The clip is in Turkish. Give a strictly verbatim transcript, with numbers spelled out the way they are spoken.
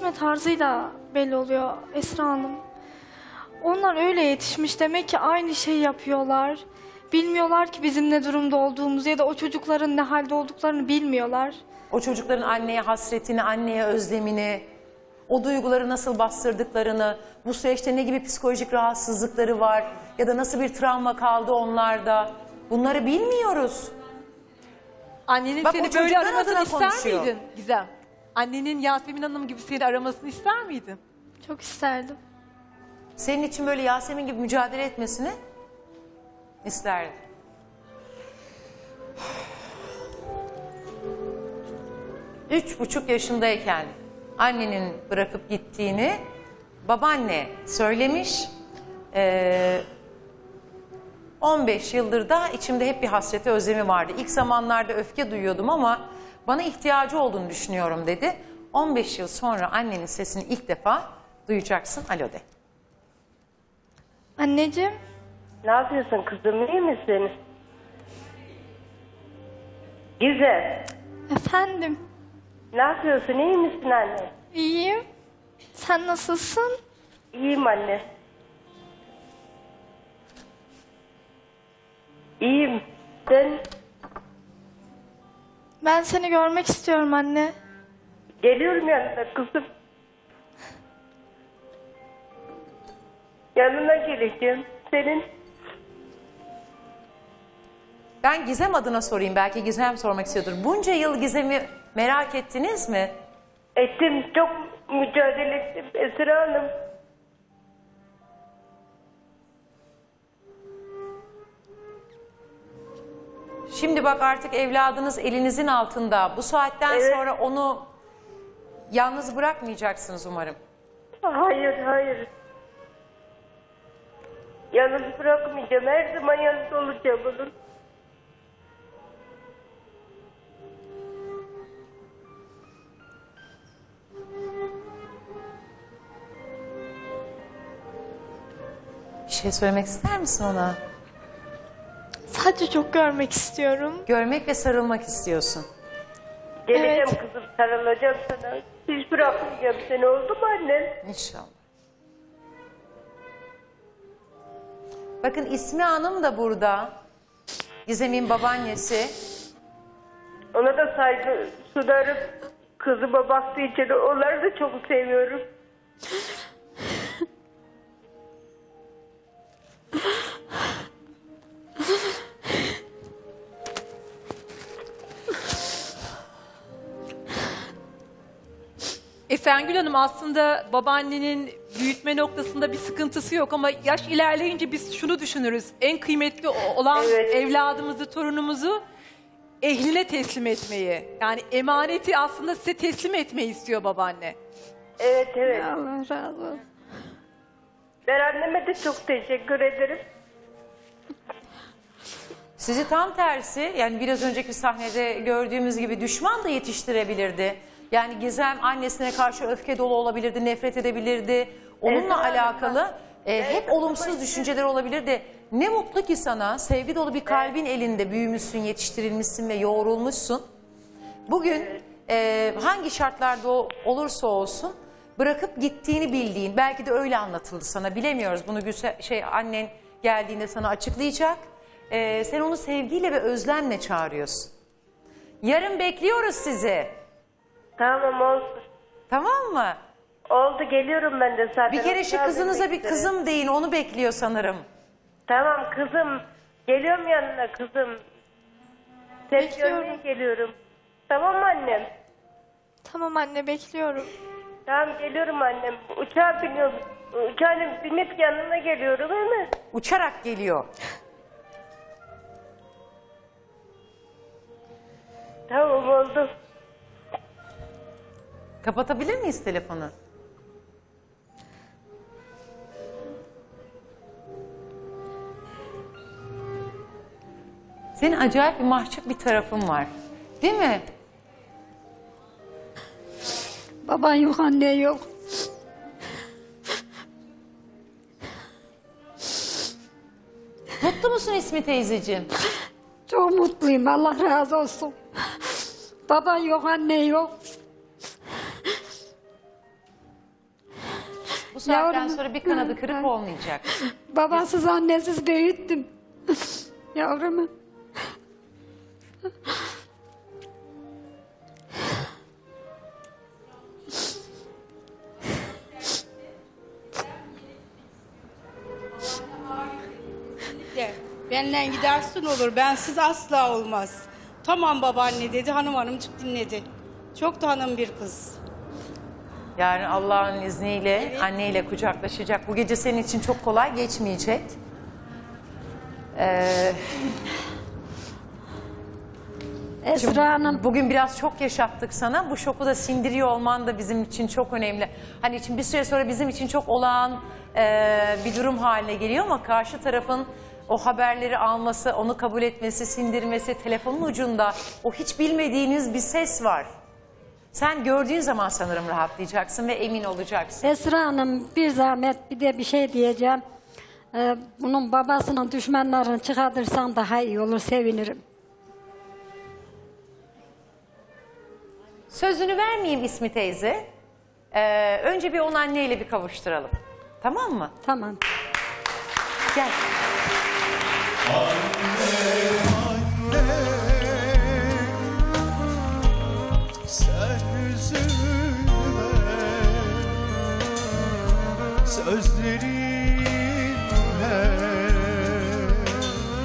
yetişme tarzıyla belli oluyor Esra Hanım. Onlar öyle yetişmiş, demek ki aynı şeyi yapıyorlar. Bilmiyorlar ki bizim ne durumda olduğumuzu ya da o çocukların ne halde olduklarını bilmiyorlar. O çocukların anneye hasretini, anneye özlemini, o duyguları nasıl bastırdıklarını, bu süreçte ne gibi psikolojik rahatsızlıkları var ya da nasıl bir travma kaldı onlarda, bunları bilmiyoruz. Annenin Bak, o seni böyle çocuklar aramasını adına ister konuşuyor. miydin Gizem? Annenin Yasemin Hanım gibi seni aramasını ister miydin? Çok isterdim. Senin için böyle Yasemin gibi mücadele etmesini isterdim. Üç buçuk yaşındayken annenin bırakıp gittiğini babaanne söylemiş. Ee, on beş yıldır da içimde hep bir hasreti, özlemi vardı. İlk zamanlarda öfke duyuyordum ama bana ihtiyacı olduğunu düşünüyorum dedi. on beş yıl sonra annenin sesini ilk defa duyacaksın. Alo de. Anneciğim. Ne yapıyorsun kızım, iyi misin? Güzel. Efendim. Ne yapıyorsun, iyi misin anne? İyiyim. Sen nasılsın? İyiyim anne. İyiyim. Sen Ben seni görmek istiyorum anne. geliyorum yanına kızım. Yanına geleceğim senin. Ben Gizem adına sorayım. Belki Gizem sormak istiyordur. Bunca yıl Gizem'i merak ettiniz mi? Ettim, çok mücadele ettim Esra Hanım. Şimdi bak, artık evladınız elinizin altında. Bu saatten Evet. sonra onu yalnız bırakmayacaksınız umarım. Hayır, hayır. Yalnız bırakmayacağım. Her zaman yanında olacağım onun. Bir şey söylemek ister misin ona? Sadece çok görmek istiyorum. Görmek ve sarılmak istiyorsun. Geleceğim Evet. kızım, sarılacağım sana. Hiç bırakmayacağım seni, oldu mu annem? İnşallah. Bakın İsmi Hanım da burada. Gizem'in babaannesi. Ona da saygı sunarım. Kızıma baktığı için onları da çok seviyorum. Esengül Hanım, aslında babaannenin büyütme noktasında bir sıkıntısı yok ama yaş ilerleyince biz şunu düşünürüz. En kıymetli o- olan Evet. evladımızı, torunumuzu ehline teslim etmeyi. Yani emaneti aslında size teslim etmeyi istiyor babaanne. Evet, evet. Allah razı olsun. Ben anneme de çok teşekkür ederim. Sizi tam tersi, yani biraz önceki sahnede gördüğümüz gibi düşman da yetiştirebilirdi. Yani Gizem annesine karşı öfke dolu olabilirdi, nefret edebilirdi. Onunla Evet. alakalı e, hep olumsuz düşünceler olabilirdi. Ne mutlu ki sana sevgi dolu bir kalbin elinde büyümüşsün, yetiştirilmişsin ve yoğrulmuşsun. Bugün e, hangi şartlarda o- olursa olsun bırakıp gittiğini bildiğin, belki de öyle anlatıldı sana, bilemiyoruz. Bunu Gülse- şey annen geldiğinde sana açıklayacak. E, sen onu sevgiyle ve özlemle çağırıyorsun. Yarın bekliyoruz sizi. Tamam, oldu. Tamam mı? Oldu, geliyorum ben de zaten. Bir kere şu Sağ olun, kızınıza bir beklerim. kızım deyin, onu bekliyor sanırım. Tamam kızım. Geliyorum yanına kızım. Seni Bekliyorum. görmeye geliyorum. Tamam mı annem? Tamam anne, bekliyorum. Tamam, geliyorum annem. Uçağa biniyorum. Uçağa binip yanına geliyorum, değil mi? Uçarak geliyor. Tamam, oldu. Kapatabilir miyiz telefonu? Senin acayip bir mahcup bir tarafın var. Değil mi? Baban yok, anne yok. Mutlu musun İsmi teyzeciğim? Çok mutluyum, Allah razı olsun. Baban yok, anne yok. Bu saatten Yavrum. sonra bir kanadı kırık olmayacak. Babasız annesiz büyüttüm. Yavrumu. De, benle gidersin olur, bensiz asla olmaz. Tamam babaanne dedi, hanım hanımcık dinledi. Çok da hanım bir kız. Yani Allah'ın izniyle anneyle kucaklaşacak. Bu gece senin için çok kolay geçmeyecek. Ee, Esra Hanım. Bugün biraz çok yaşattık sana. Bu şoku da sindiriyor olman da bizim için çok önemli. Hani için bir süre sonra bizim için çok olağan e, bir durum haline geliyor ama karşı tarafın o haberleri alması, onu kabul etmesi, sindirmesi, telefonun ucunda o hiç bilmediğiniz bir ses var. Sen gördüğün zaman sanırım rahatlayacaksın ve emin olacaksın. Esra Hanım bir zahmet bir de bir şey diyeceğim. Ee, bunun babasının düşmanlarını çıkartırsan daha iyi olur, sevinirim. Sözünü vermeyeyim İsmi teyze. Ee, önce bir onu anneyle bir kavuşturalım. Tamam mı? Tamam. Gel. Sen üzülme, sözleri